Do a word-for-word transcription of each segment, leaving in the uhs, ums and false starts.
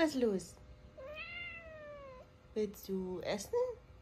Was ist los? Willst du essen?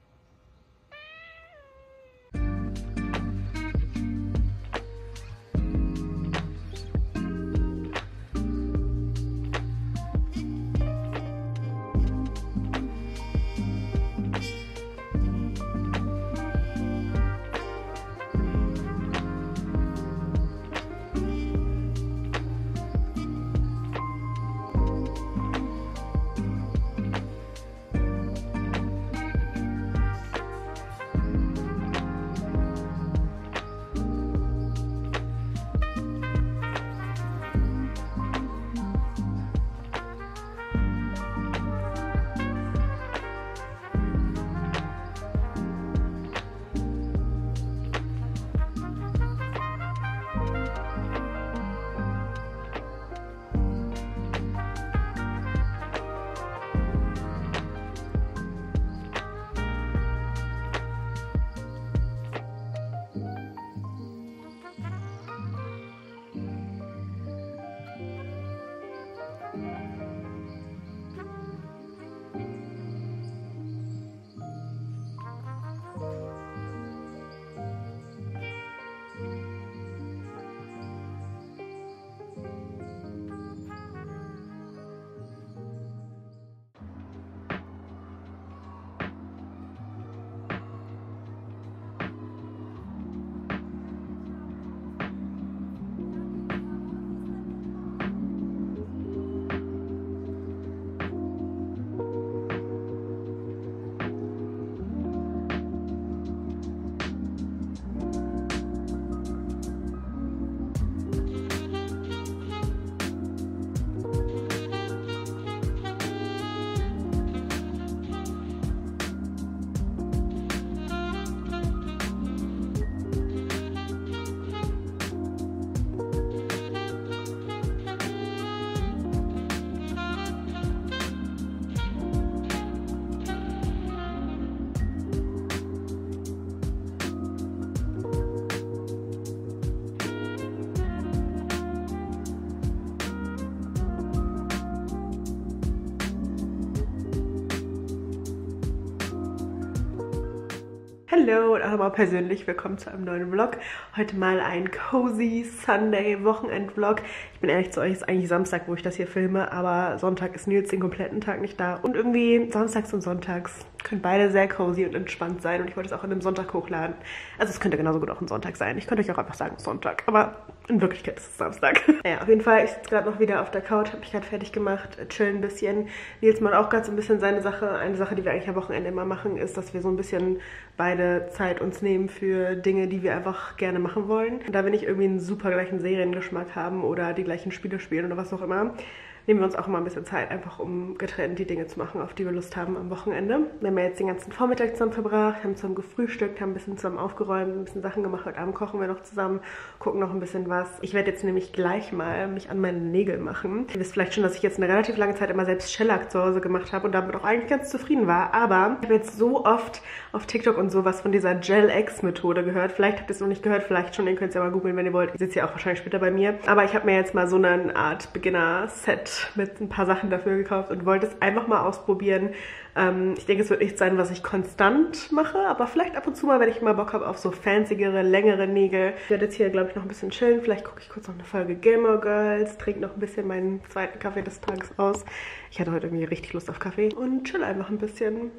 Hallo und auch nochmal persönlich willkommen zu einem neuen Vlog. Heute mal ein cozy Sunday Wochenend-Vlog. Ich bin ehrlich zu euch, es ist eigentlich Samstag, wo ich das hier filme, aber Sonntag ist Nils den kompletten Tag nicht da. Und irgendwie samstags und sonntags können beide sehr cozy und entspannt sein und ich wollte es auch an einem Sonntag hochladen. Also es könnte genauso gut auch ein Sonntag sein. Ich könnte euch auch einfach sagen Sonntag, aber in Wirklichkeit ist es Samstag. Naja, auf jeden Fall, ich sitze gerade noch wieder auf der Couch, habe mich gerade fertig gemacht, chillen ein bisschen. Nils macht auch gerade so ein bisschen seine Sache. Eine Sache, die wir eigentlich am Wochenende immer machen, ist, dass wir so ein bisschen beide Zeit uns nehmen für Dinge, die wir einfach gerne machen wollen. Und da wir nicht irgendwie einen super gleichen Seriengeschmack haben oder die gleichen Spiele spielen oder was auch immer, nehmen wir uns auch immer ein bisschen Zeit, einfach um getrennt die Dinge zu machen, auf die wir Lust haben am Wochenende. Wir haben ja jetzt den ganzen Vormittag zusammen verbracht, haben zusammen gefrühstückt, haben ein bisschen zusammen aufgeräumt, ein bisschen Sachen gemacht. Heute Abend kochen wir noch zusammen, gucken noch ein bisschen was. Ich werde jetzt nämlich gleich mal mich an meine Nägel machen. Ihr wisst vielleicht schon, dass ich jetzt eine relativ lange Zeit immer selbst Shellac zu Hause gemacht habe und damit auch eigentlich ganz zufrieden war. Aber ich habe jetzt so oft auf TikTok und sowas von dieser Gel-X-Methode gehört. Vielleicht habt ihr es noch nicht gehört, vielleicht schon, ihr könnt es ja mal googeln, wenn ihr wollt. Ihr seht es ja auch wahrscheinlich später bei mir. Aber ich habe mir jetzt mal so eine Art Beginner-Set mit ein paar Sachen dafür gekauft und wollte es einfach mal ausprobieren. Ähm, ich denke, es wird nichts sein, was ich konstant mache, aber vielleicht ab und zu mal, wenn ich mal Bock habe auf so fancyere, längere Nägel. Ich werde jetzt hier, glaube ich, noch ein bisschen chillen. Vielleicht gucke ich kurz noch eine Folge Gilmore Girls, trinke noch ein bisschen meinen zweiten Kaffee des Tages aus. Ich hatte heute irgendwie richtig Lust auf Kaffee und chill einfach ein bisschen.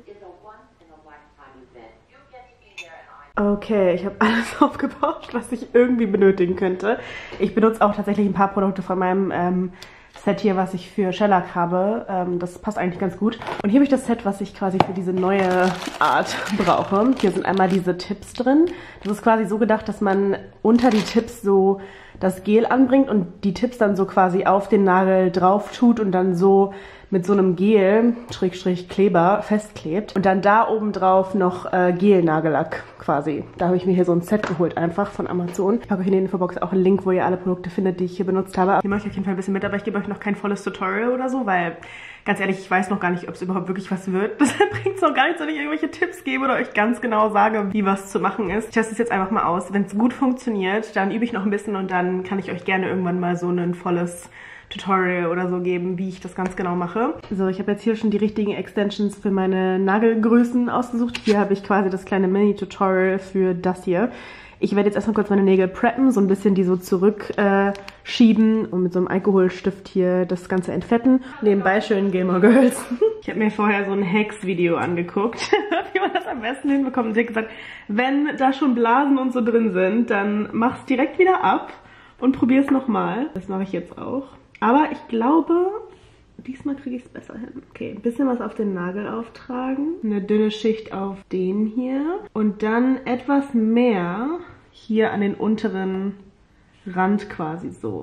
Okay, ich habe alles aufgebaut, was ich irgendwie benötigen könnte. Ich benutze auch tatsächlich ein paar Produkte von meinem ähm, Set hier, was ich für Shellac habe. Ähm, das passt eigentlich ganz gut. Und hier habe ich das Set, was ich quasi für diese neue Art brauche. Hier sind einmal diese Tipps drin. Das ist quasi so gedacht, dass man unter die Tipps so das Gel anbringt und die Tipps dann so quasi auf den Nagel drauf tut und dann so mit so einem Gel, Schrägstrich Kleber, festklebt. Und dann da oben drauf noch äh, Gel-Nagellack quasi. Da habe ich mir hier so ein Set geholt, einfach von Amazon. Ich packe euch in die Infobox auch einen Link, wo ihr alle Produkte findet, die ich hier benutzt habe. Hier mache ich auf jeden Fall ein bisschen mit, aber ich gebe euch noch kein volles Tutorial oder so, weil, ganz ehrlich, ich weiß noch gar nicht, ob es überhaupt wirklich was wird. Deshalb bringt es noch gar nichts, wenn ich irgendwelche Tipps gebe oder euch ganz genau sage, wie was zu machen ist. Ich teste es jetzt einfach mal aus. Wenn es gut funktioniert, dann übe ich noch ein bisschen und dann kann ich euch gerne irgendwann mal so ein volles Tutorial oder so geben, wie ich das ganz genau mache. So, ich habe jetzt hier schon die richtigen Extensions für meine Nagelgrößen ausgesucht. Hier habe ich quasi das kleine Mini-Tutorial für das hier. Ich werde jetzt erstmal kurz meine Nägel preppen, so ein bisschen die so zurückschieben äh, und mit so einem Alkoholstift hier das Ganze entfetten. Nebenbei schön Gilmore Girls. Ich habe mir vorher so ein Hex-Video angeguckt, wie man das am besten hinbekommt. Und sie hat gesagt, wenn da schon Blasen und so drin sind, dann mach's direkt wieder ab und probier's nochmal. Das mache ich jetzt auch. Aber ich glaube, diesmal kriege ich es besser hin. Okay, ein bisschen was auf den Nagel auftragen. Eine dünne Schicht auf den hier. Und dann etwas mehr hier an den unteren Rand quasi so.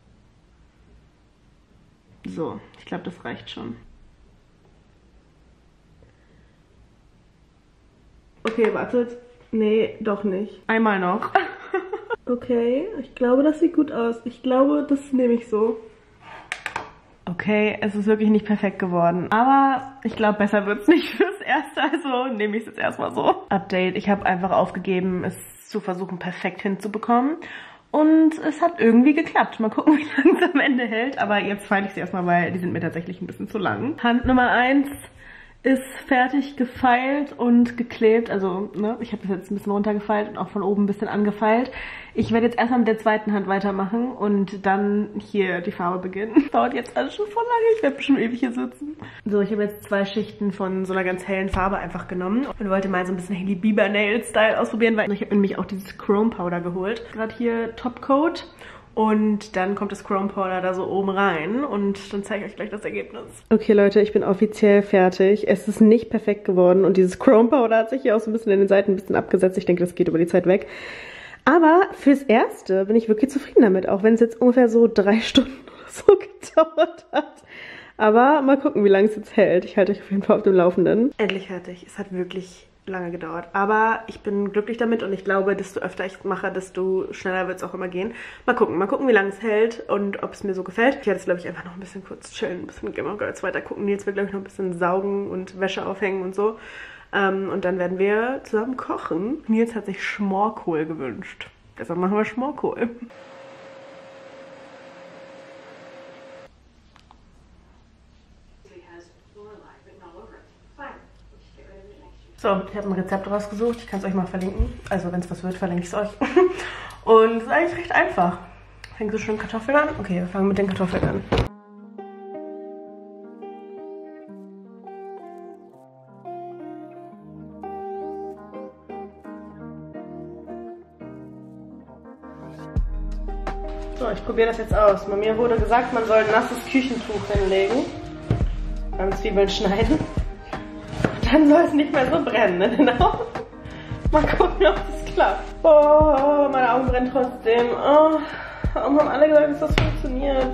So, ich glaube, das reicht schon. Okay, wartet. Nee, doch nicht. Einmal noch. Okay, ich glaube, das sieht gut aus. Ich glaube, das nehme ich so. Okay, es ist wirklich nicht perfekt geworden. Aber ich glaube, besser wird es nicht fürs Erste. Also nehme ich es jetzt erstmal so. Update. Ich habe einfach aufgegeben, es zu versuchen, perfekt hinzubekommen. Und es hat irgendwie geklappt. Mal gucken, wie lange es am Ende hält. Aber jetzt feile ich sie erstmal, weil die sind mir tatsächlich ein bisschen zu lang. Hand Nummer eins ist fertig gefeilt und geklebt. Also, ne, ich habe das jetzt ein bisschen runtergefeilt und auch von oben ein bisschen angefeilt. Ich werde jetzt erstmal mit der zweiten Hand weitermachen und dann hier die Farbe beginnen. Dauert jetzt alles schon voll lange. Ich werde bestimmt ewig hier sitzen. So, ich habe jetzt zwei Schichten von so einer ganz hellen Farbe einfach genommen und wollte mal so ein bisschen Hailey Bieber Nail Style ausprobieren, weil ich habe nämlich auch dieses Chrome Powder geholt. Gerade hier Topcoat. Und dann kommt das Chrome Powder da so oben rein und dann zeige ich euch gleich das Ergebnis. Okay Leute, ich bin offiziell fertig. Es ist nicht perfekt geworden und dieses Chrome Powder hat sich hier auch so ein bisschen in den Seiten ein bisschen abgesetzt. Ich denke, das geht über die Zeit weg. Aber fürs Erste bin ich wirklich zufrieden damit, auch wenn es jetzt ungefähr so drei Stunden oder so gedauert hat. Aber mal gucken, wie lange es jetzt hält. Ich halte euch auf jeden Fall auf dem Laufenden. Endlich fertig. Es hat wirklich lange gedauert. Aber ich bin glücklich damit und ich glaube, desto öfter ich es mache, desto schneller wird es auch immer gehen. Mal gucken, mal gucken, wie lange es hält und ob es mir so gefällt. Ich werde jetzt, glaube ich, einfach noch ein bisschen kurz chillen, ein bisschen Gilmore Girls weiter gucken. Jetzt wird, glaube ich, noch ein bisschen saugen und Wäsche aufhängen und so. Ähm, und dann werden wir zusammen kochen. Nils hat sich Schmorkohl gewünscht. Deshalb machen wir Schmorkohl. So, ich habe ein Rezept rausgesucht. Ich kann es euch mal verlinken. Also, wenn es was wird, verlinke ich es euch. Und es ist eigentlich recht einfach. Fängst du schon Kartoffeln an? Okay, wir fangen mit den Kartoffeln an. So, ich probiere das jetzt aus. Bei mir wurde gesagt, man soll ein nasses Küchentuch hinlegen. Beim Zwiebeln schneiden. Dann soll es nicht mehr so brennen, ne? Genau. Mal gucken, ob das klappt. Oh, meine Augen brennen trotzdem. Oh, warum haben alle gesagt, dass das funktioniert?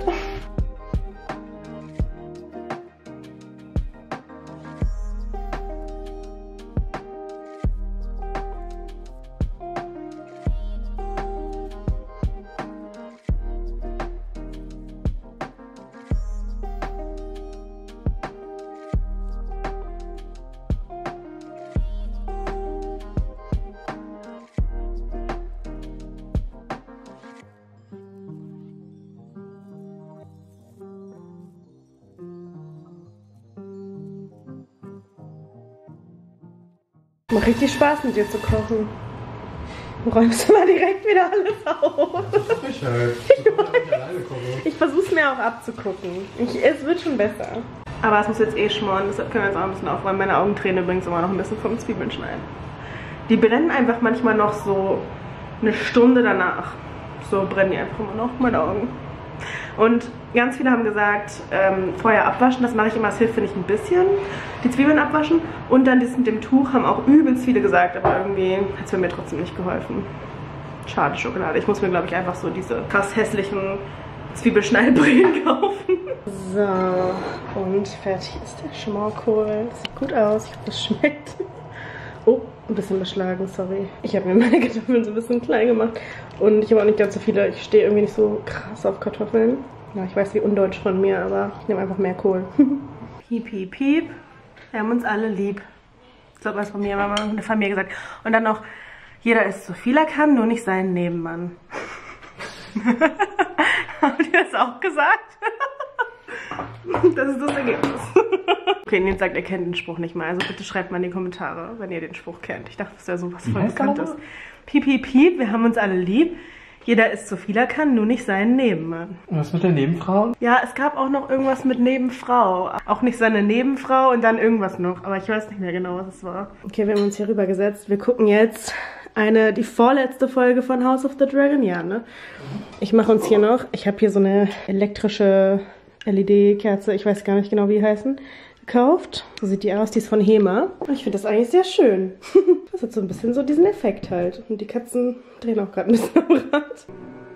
Macht richtig Spaß, mit dir zu kochen. Du räumst immer direkt wieder alles auf. Ich halt. Ich, ich versuche es mir auch abzugucken. Ich, es wird schon besser. Aber es muss jetzt eh schmoren, deshalb können wir jetzt auch ein bisschen aufräumen. Meine Augen tränen übrigens immer noch ein bisschen vom Zwiebeln schneiden. Die brennen einfach manchmal noch so eine Stunde danach. So brennen die einfach immer noch, meine Augen. Und ganz viele haben gesagt, ähm, vorher abwaschen, das mache ich immer, das hilft, finde ich, ein bisschen. Die Zwiebeln abwaschen und dann das mit dem Tuch haben auch übelst viele gesagt, aber irgendwie hat es mir trotzdem nicht geholfen. Schade Schokolade. Ich muss mir, glaube ich, einfach so diese krass hässlichen Zwiebelschneidbrillen kaufen. So, und fertig ist der Schmorkohl. Das sieht gut aus, ich hoffe, das schmeckt. Oh, ein bisschen beschlagen, sorry. Ich habe mir meine Kartoffeln so ein bisschen klein gemacht. Und ich habe auch nicht ganz so viele. Ich stehe irgendwie nicht so krass auf Kartoffeln. Ja, ich weiß, wie undeutsch von mir, aber ich nehme einfach mehr Kohl. Piep, piep, piep. Wir haben uns alle lieb. So hat man es von mir, meine Familie gesagt. Und dann noch, jeder isst so viel er kann, nur nicht seinen Nebenmann. Habt ihr das auch gesagt? Das ist das Ergebnis. Okay, Nils sagt, er kennt den Spruch nicht mal. Also bitte schreibt mal in die Kommentare, wenn ihr den Spruch kennt. Ich dachte, das wäre sowas voll Bekanntes. Piep, piep, piep, wir haben uns alle lieb. Jeder ist so viel er kann, nur nicht seinen Nebenmann. Was mit der Nebenfrau? Ja, es gab auch noch irgendwas mit Nebenfrau. Auch nicht seine Nebenfrau und dann irgendwas noch. Aber ich weiß nicht mehr genau, was es war. Okay, wir haben uns hier rübergesetzt. Wir gucken jetzt eine, die vorletzte Folge von House of the Dragon. Ja, ne? Ich mache uns hier noch, ich habe hier so eine elektrische L E D-Kerze, ich weiß gar nicht genau, wie die heißen, gekauft. So sieht die aus, die ist von Hema. Und ich finde das eigentlich sehr schön. Das hat so ein bisschen so diesen Effekt halt. Und die Katzen drehen auch gerade ein bisschen am Rad.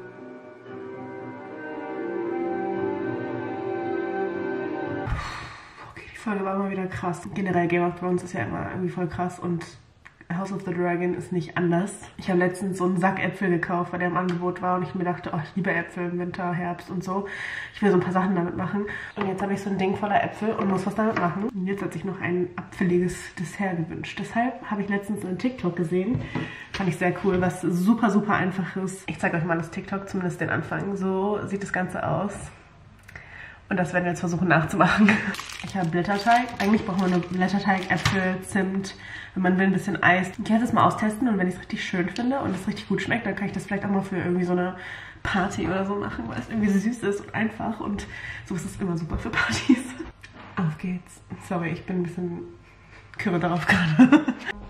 Okay, die Folge war mal wieder krass. Generell Game of Thrones ist ja immer irgendwie voll krass und House of the Dragon ist nicht anders. Ich habe letztens so einen Sack Äpfel gekauft, weil der im Angebot war und ich mir dachte, oh, ich liebe Äpfel im Winter, Herbst und so. Ich will so ein paar Sachen damit machen. Und jetzt habe ich so ein Ding voller Äpfel und muss was damit machen. Und jetzt hat sich noch ein apfeliges Dessert gewünscht. Deshalb habe ich letztens einen TikTok gesehen. Fand ich sehr cool, was super, super einfach ist. Ich zeige euch mal das TikTok, zumindest den Anfang. So sieht das Ganze aus. Und das werden wir jetzt versuchen nachzumachen. Ich habe Blätterteig. Eigentlich braucht man nur Blätterteig, Äpfel, Zimt, wenn man will, ein bisschen Eis. Ich werde das mal austesten und wenn ich es richtig schön finde und es richtig gut schmeckt, dann kann ich das vielleicht auch mal für irgendwie so eine Party oder so machen, weil es irgendwie so süß ist und einfach und so ist es immer super für Partys. Auf geht's. Sorry, ich bin ein bisschen kürre darauf gerade.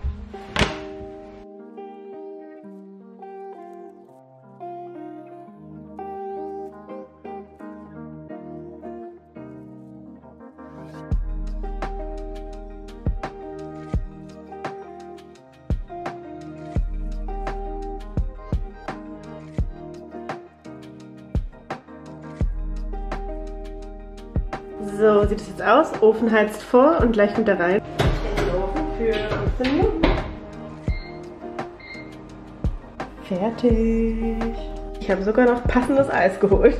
So sieht es jetzt aus. Ofen heizt vor und gleich kommt er rein. In den Ofen für fünfzehn Minuten. Fertig. Ich habe sogar noch passendes Eis geholt.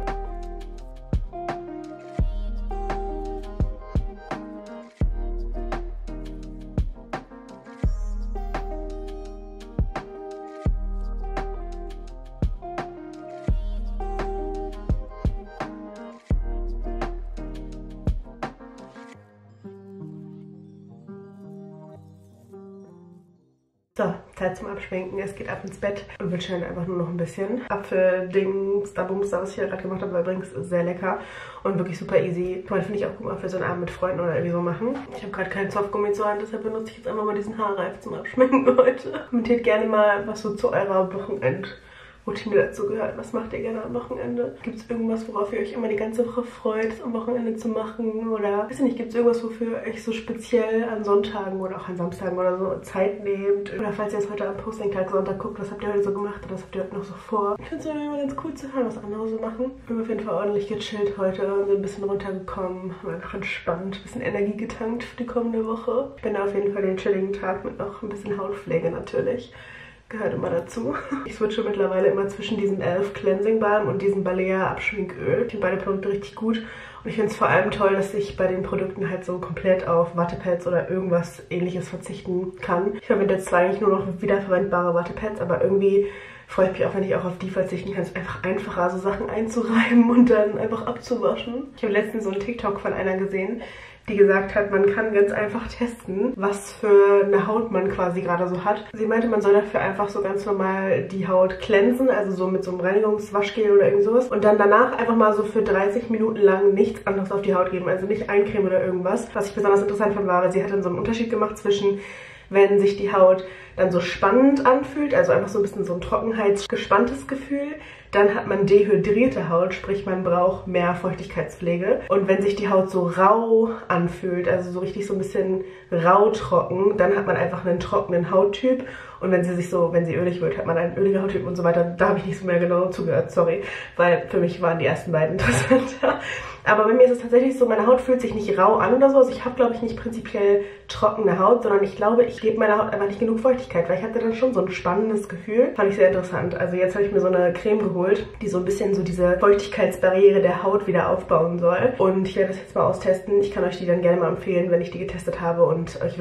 So, Zeit zum Abschwenken. Es geht ab ins Bett und wir chillen einfach nur noch ein bisschen. Apfel-Dings, da Bums, was ich hier gerade gemacht habe, war übrigens sehr lecker und wirklich super easy. Vor allem finde ich auch gut, mal für so einen Abend mit Freunden oder irgendwie so machen. Ich habe gerade keinen Softgummi zur Hand, deshalb benutze ich jetzt einfach mal diesen Haarreif zum Abschminken heute. Kommentiert gerne mal, was so zu eurer Wochenend Routine dazu gehört. Was macht ihr gerne am Wochenende? Gibt es irgendwas, worauf ihr euch immer die ganze Woche freut, es am Wochenende zu machen? Oder, weiß ich nicht, gibt es irgendwas, wofür ihr euch so speziell an Sonntagen oder auch an Samstagen oder so Zeit nehmt? Oder falls ihr es heute am Posting-Tag Sonntag guckt, was habt ihr heute so gemacht oder was habt ihr heute noch so vor? Ich finde es immer ganz cool zu hören, was andere so machen. Wir haben auf jeden Fall ordentlich gechillt heute, sind ein bisschen runtergekommen, haben einfach entspannt, ein bisschen Energie getankt für die kommende Woche. Ich bin da auf jeden Fall den chilligen Tag mit noch ein bisschen Hautpflege natürlich. Gehört immer dazu. Ich switche mittlerweile immer zwischen diesem Elf Cleansing Balm und diesem Balea Abschminköl. Ich finde beide Produkte richtig gut und ich finde es vor allem toll, dass ich bei den Produkten halt so komplett auf Wattepads oder irgendwas ähnliches verzichten kann. Ich verwende jetzt zwar eigentlich nur noch wiederverwendbare Wattepads, aber irgendwie freue ich mich auch, wenn ich auch auf die verzichten kann. Es ist einfach einfacher, so Sachen einzureiben und dann einfach abzuwaschen. Ich habe letztens so einen TikTok von einer gesehen, die gesagt hat, man kann ganz einfach testen, was für eine Haut man quasi gerade so hat. Sie meinte, man soll dafür einfach so ganz normal die Haut cleansen, also so mit so einem Reinigungswaschgel oder irgend sowas. Und dann danach einfach mal so für dreißig Minuten lang nichts anderes auf die Haut geben, also nicht eincremen oder irgendwas. Was ich besonders interessant fand, war, sie hat dann so einen Unterschied gemacht zwischen, wenn sich die Haut dann so spannend anfühlt, also einfach so ein bisschen so ein trockenheitsgespanntes Gefühl, dann hat man dehydrierte Haut, sprich man braucht mehr Feuchtigkeitspflege. Und wenn sich die Haut so rau anfühlt, also so richtig so ein bisschen rau trocken, dann hat man einfach einen trockenen Hauttyp. Und wenn sie sich so, wenn sie ölig wird, hat man einen öligen Hauttyp und so weiter. Da habe ich nicht so mehr genau zugehört, sorry, weil für mich waren die ersten beiden interessanter. Aber bei mir ist es tatsächlich so, meine Haut fühlt sich nicht rau an oder so. Also ich habe, glaube ich, nicht prinzipiell trockene Haut, sondern ich glaube, ich gebe meiner Haut einfach nicht genug Feuchtigkeit, weil ich hatte dann schon so ein spannendes Gefühl. Fand ich sehr interessant. Also jetzt habe ich mir so eine Creme geholt, die so ein bisschen so diese Feuchtigkeitsbarriere der Haut wieder aufbauen soll. Und ich werde das jetzt mal austesten. Ich kann euch die dann gerne mal empfehlen, wenn ich die getestet habe und euch wirklich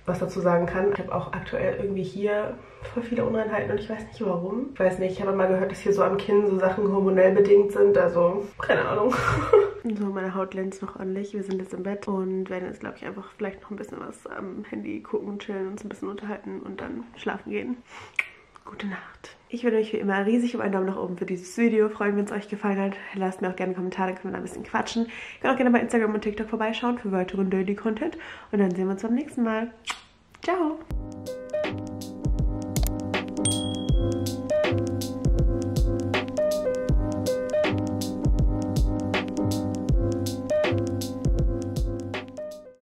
was dazu sagen kann. Ich habe auch aktuell irgendwie hier voll viele Unreinheiten und ich weiß nicht warum. Ich weiß nicht, ich habe mal gehört, dass hier so am Kinn so Sachen hormonell bedingt sind, also keine Ahnung. So, meine Haut glänzt noch ordentlich. Wir sind jetzt im Bett und werden jetzt, glaube ich, einfach vielleicht noch ein bisschen was am Handy gucken, chillen, uns ein bisschen unterhalten und dann schlafen gehen. Gute Nacht. Ich würde mich wie immer riesig um einen Daumen nach oben für dieses Video freuen, wenn es euch gefallen hat. Lasst mir auch gerne Kommentare, können wir da ein bisschen quatschen. Ihr könnt auch gerne bei Instagram und TikTok vorbeischauen für weiteren Daily Content. Und dann sehen wir uns beim nächsten Mal. Ciao!